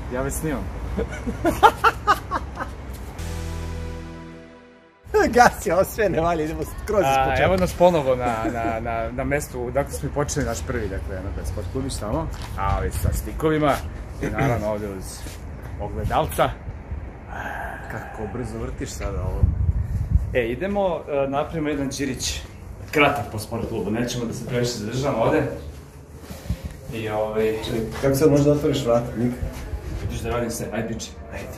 Ja već snimam. Gasi, ovo sve ne valja, idemo skroz iz početka. Evo nas ponovo na mestu, dakle smo i počeli naš prvi, dakle, sport klubić tamo, a ovi sa stikovima i naravno ovde uz ogledalca. Kako brzo vrtiš sada ovo. Idemo, napravimo jedan đirić, kratak po sport klubu, nećemo da se previše zadržamo ovde. I Čekaj, kako sad možda otvoriš vrata, Nika? Vidiš da radim sve, ajde piče. Ajde.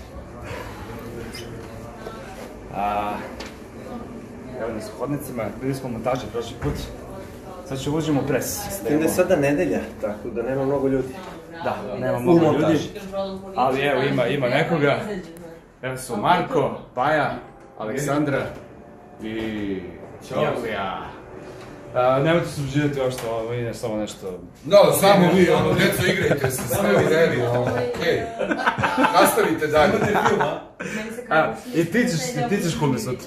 Evo nas u hodnicima, bili smo u montaži prošli put. Sad ću uđemo u pres. S tim da je sada nedelja, tako da nema mnogo ljudi. Da, nema mnogo ljudi, ali evo ima nekoga. Evo su Marko, Paja, Aleksandra i Julija. Nemojte se uživati ovo što ide samo nešto... No, samo vi, djeco, igrajte se, sve vi redi, okej. Nastavite dalje. I ti ćeš kume sutra.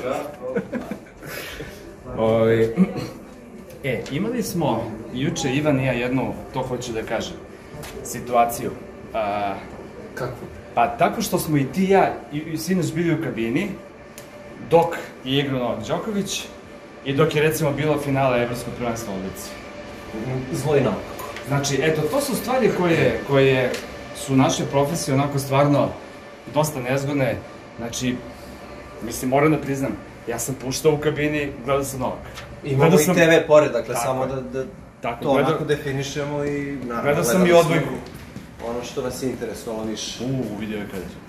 Imali smo juče, Ivan i ja, jednu, to hoću da kažem, situaciju. Kako? Pa tako što smo i ti i ja sinoć bili u kabini, dok je igrao Novak Đoković i dok je recimo bilo finale Evropskog prvenstva u ulici. Zlo i naopako. Znači, eto, to su stvari koje su naše profesije onako stvarno dosta nezgodne. Znači, mislim, moram da priznam, ja sam puštao u kabini, gledao sam Novak. Imamo i TV pored, dakle, samo da to onako definišemo i naravno gledao sam i odbojku. Ono što nas je interesovalo više. Vidio je kada je.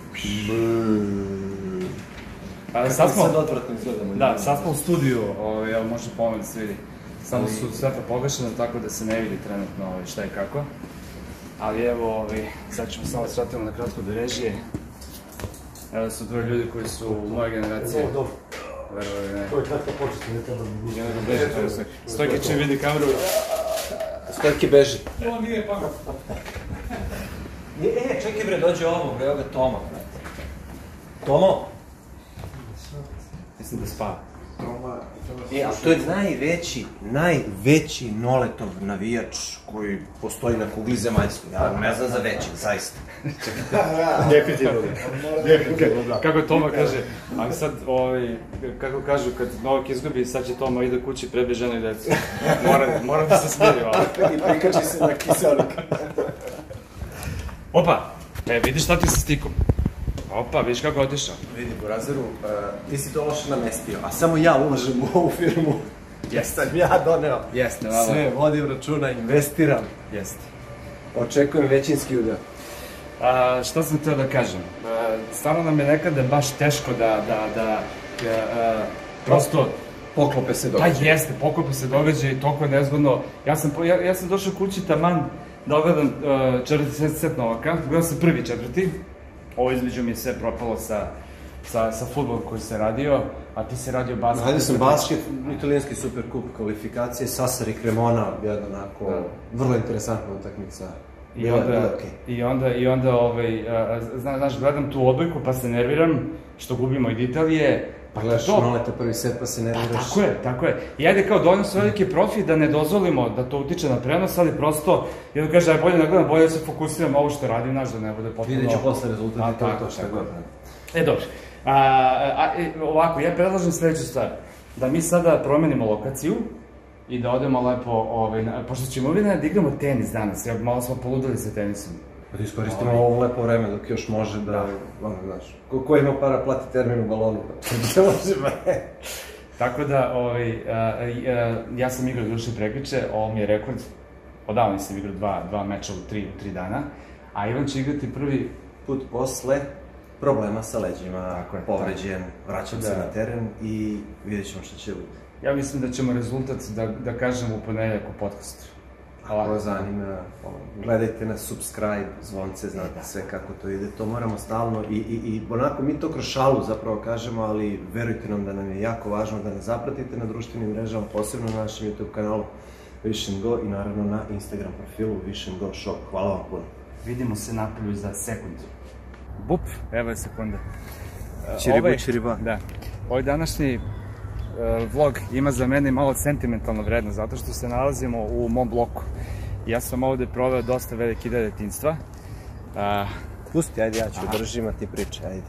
Kako sad odvratno izgledamo. Da, sad smo u studiju, evo možda pomoći da se vidi. Samo su svetla pogašena, tako da se ne vidi trenutno šta i kako. Ali evo, sad ćemo samo svratimo na kratko do režije. Evo su dvoje ljudi koji su moje generacije. Ovo, dobro. Verovali ne. To je kratka početka, ne treba da bude. Jedan da beži, to je sve. Stojke čim vidi kameru. Stojke beži. To nije pamet. Čekaj bre, dođe ovo, bre, evo ga Toma. Tomo? Mislim da spava. A to je najveći Noletov navijač koji postoji na kugli zemaljskoj. Ja ne znam za veći, zaista. Definitivno. Kako Toma kaže, ali sad, kako kažu, kad Novak izgubi, sad će Toma ide kući, prebi ženu i decu. Moram da se smiri ovo. I prikači se na kiselnik. Opa, vidiš šta ti sa stikom. Opa, vidiš kako je otišao. Vidi, Burazeru, ti si to loše namestio, a samo ja ulažem u ovu firmu. Jesam ja doneo. Jeste, malo. Sve vodim računa, investiram. Jeste. Očekujem većinski udeo. Šta sam htio da kažem? Stvarno nam je nekada baš teško da prosto... Poklope se događaju. Da, jeste, poklope se događaju i toliko je nezgodno. Ja sam došao kući taman da ogledam četvrti set Novaka, gledam sam prvi četvrti. Ovo između mi je sve propalo sa fudbalom koji se radio, a ti si radio basket. Radio sam basket, italijanski superkup, kvalifikacije, Sassari Cremona, jedna onako vrlo interesantna utakmica. I onda, znaš, gledam tu odbojku pa se nerviram što gubimo od Italije. Pa gledaš Noleta prvi set pa se nerviraš. Tako je. I ajde kao dovoljno su velike profi da ne dozvolimo da to utiče na prenos, ali prosto, jedan kaže, aj bolje ne gledam, bolje da se fokusiram ovo što radim, znaš, da ne bude potpuno... Vidjet ću posle rezultati, to je to što god. Dobro. Ovako, ja predlažem sledeću stvar. Da mi sada promenimo lokaciju i da odemo lepo, pošto ćemo ovdje da igramo tenis danas, malo smo poludali sa tenisom. Pa da iskoristimo ovo lepo vreme dok još može da, znaš, ko ima para plati termin u balonu, ne može bre. Tako da, ja sam igrao duše prekriče, ovo mi je rekord, odavno nisam igrao dva meča u 3 dana, a Ivan će igrati prvi put posle problema sa leđima, povređen, vraćam se na teren i vidjet ćemo šta će biti. Ja mislim da ćemo rezultat da kažemo u ponedeljak u podcastu. Ako zanima, gledajte nas, subscribe, zvonce, znate sve kako to ide, to moramo stalno i onako mi to kroz šalu zapravo kažemo, ali verujte nam da nam je jako važno da nas zapratite na društvenim mrežama, posebno na našem YouTube kanalu Wish and Go i naravno na Instagram profilu Wish and Go Shop. Hvala vam puno. Vidimo se napolju za sekund. Bup, evo je sekunda. Čiribu čiriba. Da. Ovaj današnji vlog ima za mene malo sentimentalno vredno, zato što se nalazimo u mom bloku. Ja sam ovde proveo dosta veliki deo detinjstva Pusti, ajde, ja ću držim, a ti priče, ajde.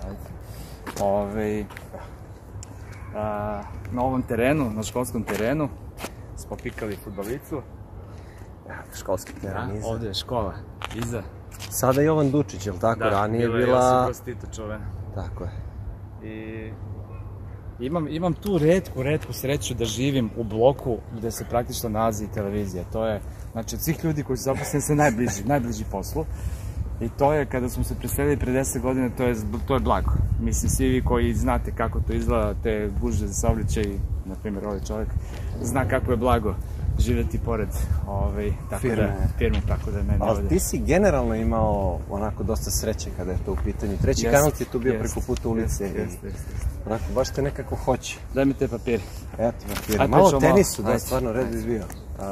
Na ovom terenu, na školskom terenu, smo pikali fudbalicu. Školski teren iza. Ovdje je škola, iza. Sada je Jovan Dučić, je li tako? Ranije je bila... Da, Josip Tito čuvena. Tako je. I imam tu retku sreću da živim u bloku gde se praktično nalazi televizija. To je, znači, od svih ljudi koji su zaposleni se najbliži poslu. I to je, kada smo se preselili pre 10 godina, to je blago. Mislim, svi vi koji znate kako to izgleda, te gužve za saobraćaj, na primjer, ovaj čovjek, zna kako je blago živjeti pored firme, tako da je meni ovdje. Ali ti si generalno imao onako dosta sreće kada je to u pitanju. Treći kanal ti je tu bio preko puta ulice i onako baš te nekako hoće. Daj mi te papiri. Eto papiri. Malo tenisu, da je stvarno red izbio.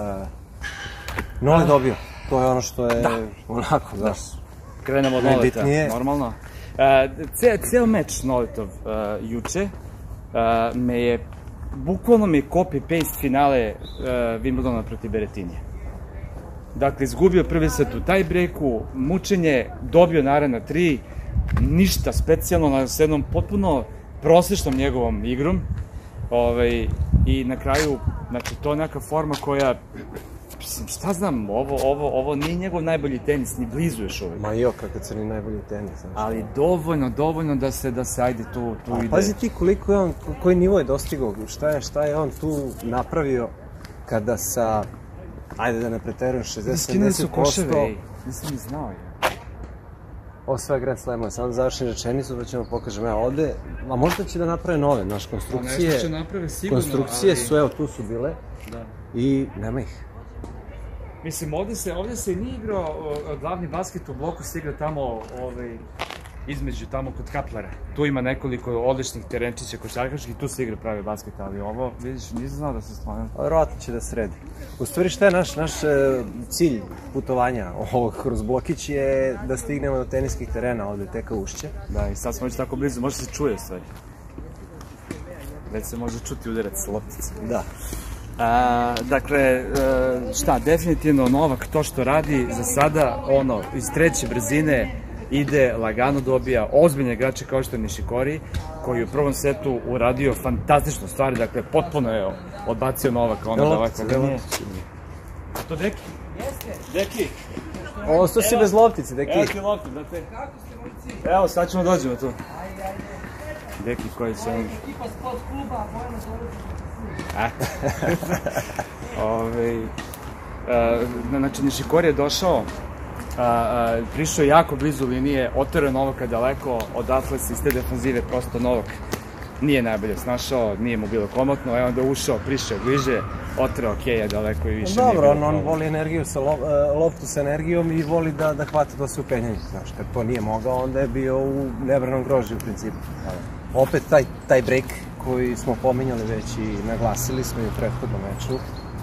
Nole dobio. To je ono što je onako, znaš. Krenemo od Noleta, normalno. Cijel meč Noletov juče bukvalno mi je copy-paste finale Wimbledona protiv Berettinija. Dakle, izgubio prvi set u tie-breaku, mučenje, dobio naravno 3, ništa specijalno, s jednom potpuno prosječnom njegovom igrom. I na kraju, znači, to je neka forma koja, šta znam, ovo nije njegov najbolji tenis, ni blizu još uvijek. Ma jo, kakav crni najbolji tenis. Ali dovoljno da se ajde tu ide. Pazi ti koliko je on, koji nivo je dostigao, šta je on tu napravio kada sa, ajde da ne preterujem, 60-70%. Skinuli su koševe, nisam ni znao je. Ovo sve Grand Slamove, samo završim rečenicu pa ćemo pokažem ja ovde, a možda će da naprave nove, naš konstrukcije. Nešto će naprave sigurno, konstrukcije su, evo tu su bile i nema ih. Mislim, ovdje se nije igrao glavni basket u bloku, se igra tamo između, tamo kod Kaplara. Tu ima nekoliko odličnih terenčića košarkaških, tu se igra pravi basket, ali ovo, vidiš, nisam znao da se stvarno. Vjerovatno će da sredi. U stvari šta je naš cilj putovanja ovog kroz blokić je da stignemo do teniskih terena ovdje, teka Ušće. Da, i sad smo već tako blizu, može se čuje stvari. Već se može čuti udarac loptice. Da. Dakle, šta, definitivno Novak to što radi za sada, iz treće brzine ide, lagano dobija ozbiljne igrače kao što je Nishikori, koji je u prvom setu uradio fantastičnu stvar, dakle, potpuno je odbacio Novaka, da ovako nije. A to Deki? Deki! Ostao si bez loptice, Deki. Evo ti loptice, da te... Evo, sad ćemo dođemo tu. Deki koji će... Ekipa sport kluba, Bojana Zorović. Znači, Nishikori je došao, prišao je jako blizu linije, oterao Novaka daleko, odatle se iz te defanzive prosto Novak nije najbolje snašao, nije mu bilo komotno, a onda ušao, prišao bliže, oterao Keja daleko i više nije bilo komotno. Dobro, on voli energiju, loptu sa energijom i voli da hvata to se u penjanju, znaš, kad to nije mogao, onda je bio u nebranom grožđu u principu. Opet taj break koji smo pominjali već i naglasili smo i u prethodnom meču,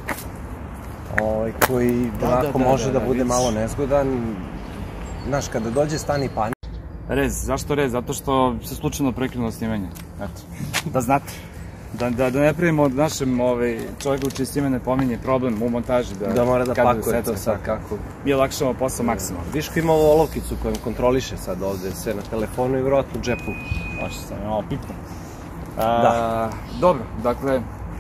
koji onako može da bude malo nezgodan. Znaš, kada dođe stani panik. Rez, zašto rez? Zato što se slučajno prekinulo snimanje. Eto, da znate. Da ne pravimo od našem čovjeku čiji se ime ne pominje problem u montaži. Da mora da pakuje to sad kako. Mi olakšamo posao maksimalno. Viš ko ima ovu olovkicu kojom kontroliše sad ovde sve na telefonu i vjerojatno u džepu. Baš sam je malo pipno. Dobro, dakle,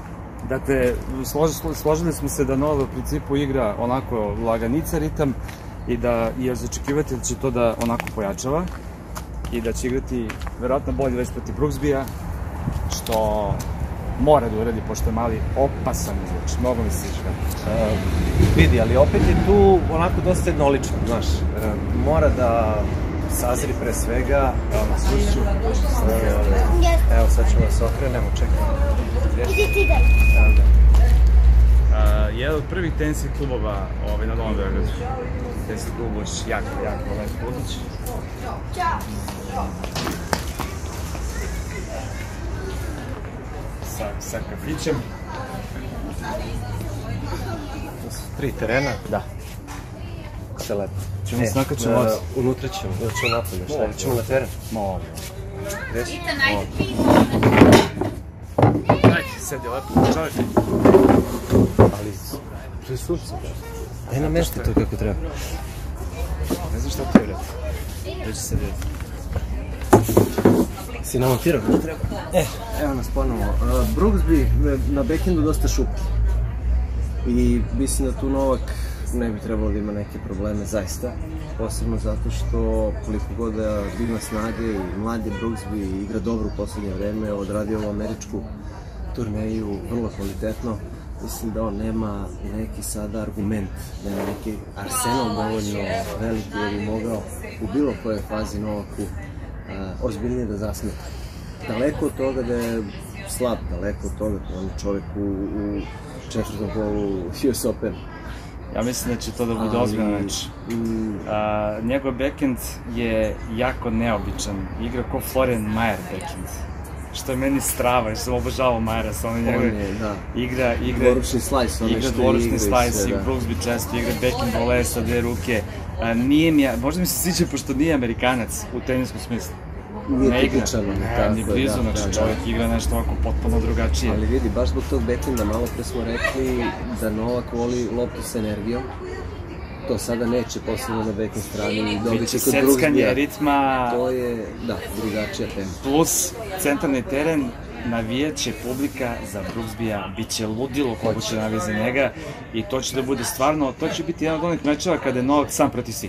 složili smo se da Nole u principu igra onako laganica ritam i da je za očekivati da će to da onako pojačava i da će igrati verovatno bolje već protiv Brooksbya, što mora da uradi, pošto je mali opasan izvuč, mnogo mi se išga. Vidi, ali opet je tu onako dosta jednolično, znaš, mora da sazri pre svega. Evo na sušću. Evo sad ćemo da se okrenemo, čekaj. Idi ti daj. Jedan od prvih tenisnih klubova na Novom Beogradu. Tenisni klub baš jako lep klubić. Sa kafićem. To su 3 terena? Da. Sve lepo. Ćemo se nakačemo od... Unutra ćemo, da ćemo napolje, šta je? Ćemo na teren? Molim. Gdje? Ajde, sedi lepo, čovjek. Ali, prisuci, da. Daj nam nešto to kako treba. Ne znam šta ti je vrati. Već se vidi. Si namontirao? Evo nas ponovo. Brooksby na backendu dosta šuplji. I mislim da tu Novak ne bi trebalo da ima neke probleme, zaista. Posebno zato što koliko god da ima snage i mladi Brooksby igra dobro u poslednje vreme, odradio ovu američku turneju vrlo kvalitetno. Mislim da on nema neki sada argument, nema neki arsenal dovoljno veliki da bi mogao u bilo kojoj fazi Novaku ozbiljnije da zasmeta. Daleko od toga da je slab, daleko od toga da on je čovjek u četvrtom kolu US Open. Ja mislim da će to da bude ozbiljan meč. Njegov backhand je jako neobičan. Igra ko Florian Mayer backhand. Što je meni strava, što sam obožavao Majera sa ono njegove... Igra dvoručni slajs, ono što dvoručni slajs, i Brooksby često igra backhand vole sa dve ruke. Nije mi, možda mi se sviđa pošto nije Amerikanac u teniskom smislu. Nije tipičan, ni blizu, znači čovjek igra nešto ovako potpuno drugačije. Ali vidi, baš zbog tog backhanda, malo pre smo rekli da Novak voli loptu s energijom. To sada neće, posebno na backhand strani i dobit će kod Brooksbya. Biće seckanje ritma... To je, da, drugačija tema. Plus centralni teren, navijaće publika za Brooksbya, bit će ludilo koliko će navije za njega i to će da bude stvarno, to će biti jedan od onih mečeva kada je Novak sam protiv svih.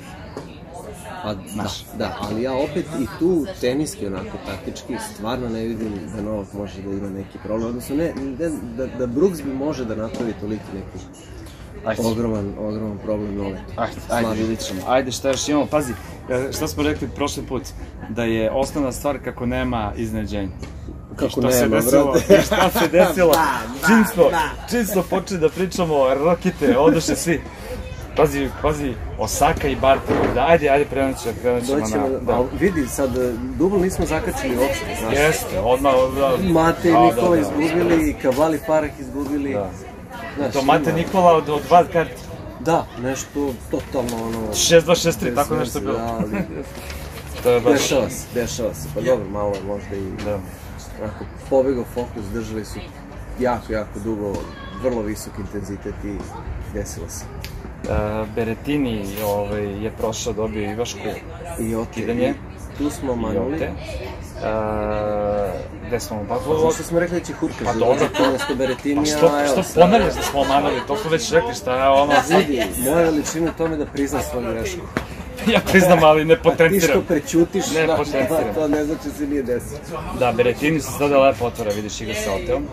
Da, ali ja opet i tu teniski, onako, taktički, stvarno ne vidim da Novak može da ima neki problem, odnosno ne, da Brooksby može da napravi toliki neki ogroman problem Novaku. Ajde, vidit ćemo. Ajde, šta još imamo? Pazi, šta smo rekli prošli put? Da je osnovna stvar kako nema iznenađenja. Kako nema, brate. I šta se desilo? Čim smo počeli da pričamo rokete, odoše svi. Pazi, Osaka i Barty, ajde, krenut ćemo na... Vidi, sad, dubl nismo zakačili uopšte, znaš. Jeste, odmah... Mate i Nikola izgubili, Kaval i Farah izgubili. To Mate Nikola od wild card. Da, nešto totalno ono... 6-2-6-3, tako nešto bilo. Dešava se, pa dobro, malo je možda i... Onako, pobegao fokus, držali su jako dugo, vrlo visok intenzitet i desilo se. Berettini je prošao, dobio Ivašku kidanje. Tu smo manuli. Gde smo mu Ovo što smo rekli da će Hurkaz zauzeti umjesto Berettinija. Što ponavljaš da smo manuli, to smo već rekli šta je ono... Vidi, moja veličina u tome da prizna svoju grešku. Ja priznam, ali ne potentiram. A ti što prećutiš, to ne znači se nije desilo. Da, Berettini se sada lepo otvara, vidiš, igra sa Oteom.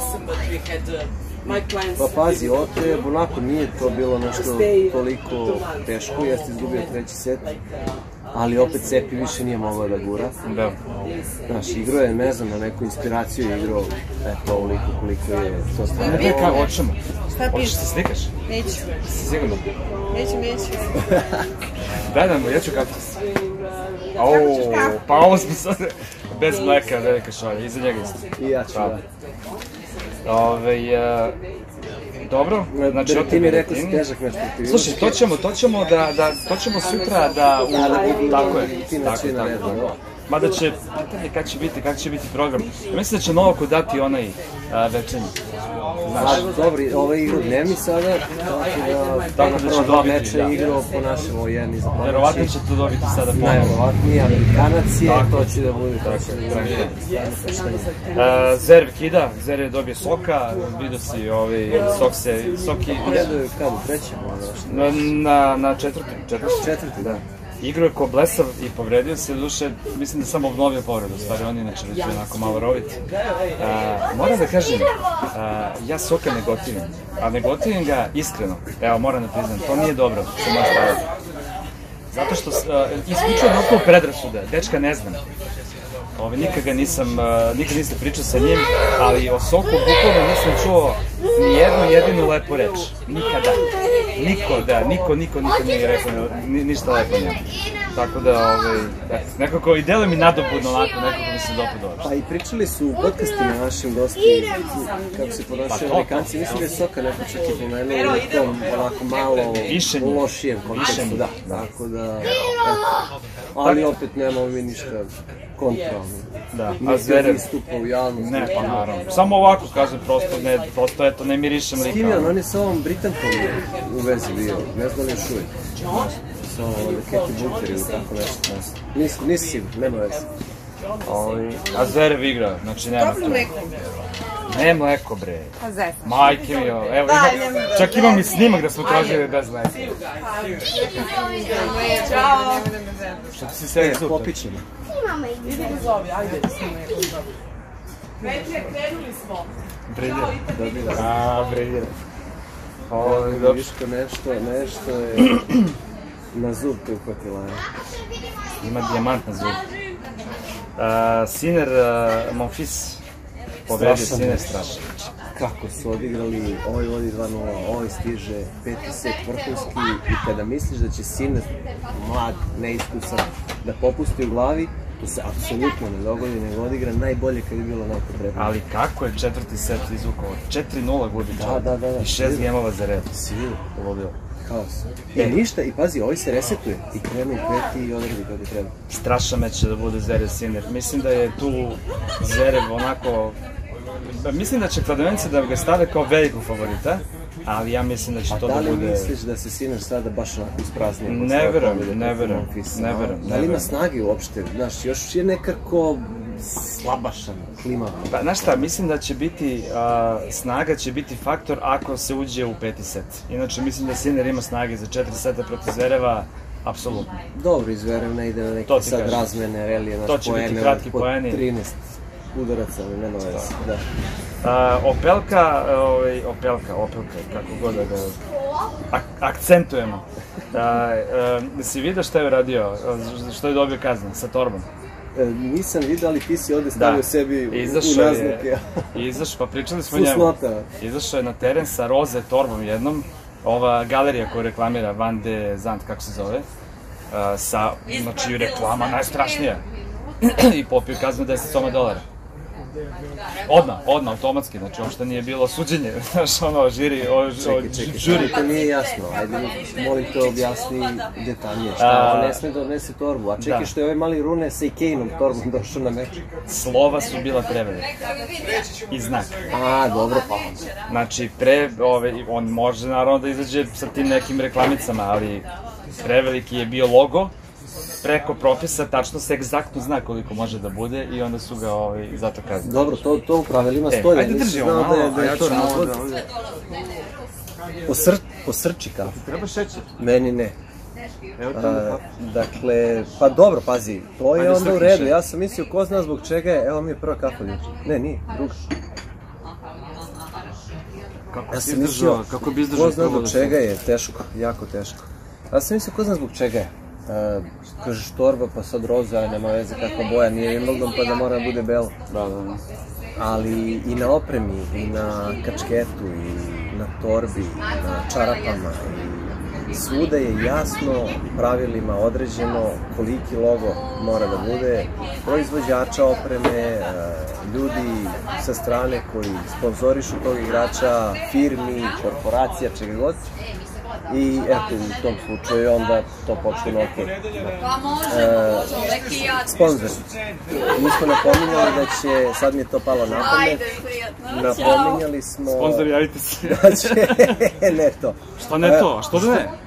Pa pazi, Ote, onako nije to bilo nešto toliko teško, jeste izgubio treći set, ali opet Sepi više nije mogao da gura. Da. Znaš, igrao je, ne znam, na neku inspiraciju je igrao, eto, ovoliko koliko je to stvarno. Kako, hoćemo? Šta Hoćeš se slikaš? Neću. Si sigurno? Neću. Daj nam, ja ću kafu. Pa ovo smo sad, bez mleka, velika šalja, iza njega isto. I ja ću, da. Dobro, znači ti mi rekao si težak nešto protiv. Slušaj, to ćemo sutra da... Tako je, tako. Mada će, pitanje kako će biti program. Mislim da će Novaku dati onaj večernji. Dobro, ovaj igra dnevni sada, tako da će dva meča igrao po našem jedni za ponoći. Verovatno će to dobiti sada ponovno. Najverovatnije, Amerikanac je, to će da bude tako. Zverev kida, Zverev dobije Soka, vidio si Soki... Jedu je kada, trećem? Na četvrti, da. Igrao je ko blesav i povredio se, duše, mislim da sam obnovio povredu, stvari on je inače već onako malo rovit. Moram da kažem, ja Soka ne gotivim, a ne gotivim ga iskreno, evo moram da priznam, to nije dobro, što moja staviti. Zato što isključujem na osnovu predrasuda, dečka ne znam. Nikad nisam pričao sa njim, ali o Soku bukvalno nisam čuo ni jednu jedinu lepu reč. Nikada. Niko nije rekao ništa lepo njemu. Tako da, nekako i deluje mi nadobudno onako, nekako mi se dopadalo. Pa i pričali su u podcastima našim dosta, kako se ponašaju Amerikanci, mislim da je Soka neko čak i pomenuo u tom onako malo lošijem kontekstu, da. Tako da, ali opet nemamo mi ništa kontra. Da, a Zverev istupa u javnosti. Ne, pa naravno. Samo ovako kažem, prosto eto, ne mirišem lika. S kim je on je sa ovom Britankom u vezi bio, ne znam li još uvijek. sa Keti Butcher ili tako nešto. Nisi sigurno, nema veze. A Zverev igra, znači nema to. Ne mleko, bre. Pa zezam. Majke mi, evo, čak imam i snimak da smo tražili bez mleka. Ćao. Što ti si sve super? Popićemo. Idi ga zovi, ajde. Petre, krenuli smo. Briljera. A, briljera. Viško nešto je na zub te uhvatila. Ima dijamant na zub. Siner Monfils. Pobedio Siner strašno. Kako su odigrali, ovaj vodi 2-0, ovaj stiže 5. set vrhunski i kada misliš da će Siner, mlad, neiskusan, da popusti u glavi, to se apsolutno ne dogodi, nego odigra najbolje kad je bilo najpotrebno. Ali kako je četvrti set izvukao? 4-0 gubi čovjek. Da. I 6 gemova za red. Svilu. Ludilo. Haos. Ništa, i pazi, ovaj se resetuje i krenu u peti i odradi kako treba. Strašan meč će da bude Zverev Siner. Mislim da je tu Zverev onako... Mislim da će kladovenice da ga stave kao velikog favorita, ali ja mislim da će to da bude... A da li misliš da se Siner sada baš onako ispraznije? Ne verujem. Da li ima snage uopšte? Znaš, još je nekako slabašan, klimav. Pa, znaš šta, mislim da će biti, snaga će biti faktor ako se uđe u 5. set. Inače, mislim da Siner ima snage za 4 seta protiv Zvereva, apsolutno. Dobro, iz Zverev ne ide na neki sad razmene, relije, naš poene, po 13 udaraca, ali nema veze, da. Opelka, kako god da ga akcentujemo. Si vidio šta je uradio, što je dobio kaznu sa torbom? Nisam vidio, ali ti si ovde stavio sebi u naznake. Izašao, pa pričali smo njemu. Izašao je na teren sa roze torbom jednom, ova galerija koju reklamira Van de Zandt, kako se zove, znači reklama najstrašnija. I popio kaznu $10 Odmah, automatski, znači uopšte nije bilo suđenje, znaš ono, žiri, Čekaj, to nije jasno, ajde, molim te objasni detaljnije, šta, on ne sme donese torbu, a čekaj što je ovaj mali Rune sa Ikejnom torbom došao na meč. Slova su bila prevelika i znak. A, dobro, pa. Znači, on može naravno da izađe sa tim nekim reklamicama, ali preveliki je bio logo, preko propisa, tačno se egzaktno zna koliko može da bude i onda su ga zato kaznili. Dobro, to u pravilima stoji. Ajde držimo malo, a ja ću razvod. Posrči kao. Treba šećer? Meni ne. Dakle, pa dobro, pazi, to je onda u redu. Ja sam mislio, ko zna zbog čega je, evo mi je prva kafa ljudi. Ne, nije, druga. Ja sam mislio, ko zna zbog čega je, teško, jako teško. Ja sam mislio, ko zna zbog čega je. Kažeš torba, pa sad roza, nema veze kakva boja, nije Wimbledon pa da mora da bude belo. Ali i na opremi, i na kačketu, i na torbi, i na čarapama, i svuda je jasno pravilima određeno koliki logo mora da bude, proizvođača opreme, ljudi sa strane koji sponzorišu tog igrača, firmi, korporacija, čega god. I eto, u tom slučaju onda to počne ok. Sponzor. Mi smo napominjali da će, sad mi je to palo na pamet, napominjali smo... Sponzor, javite se. Da će, ne to. Što ne to? Što da ne?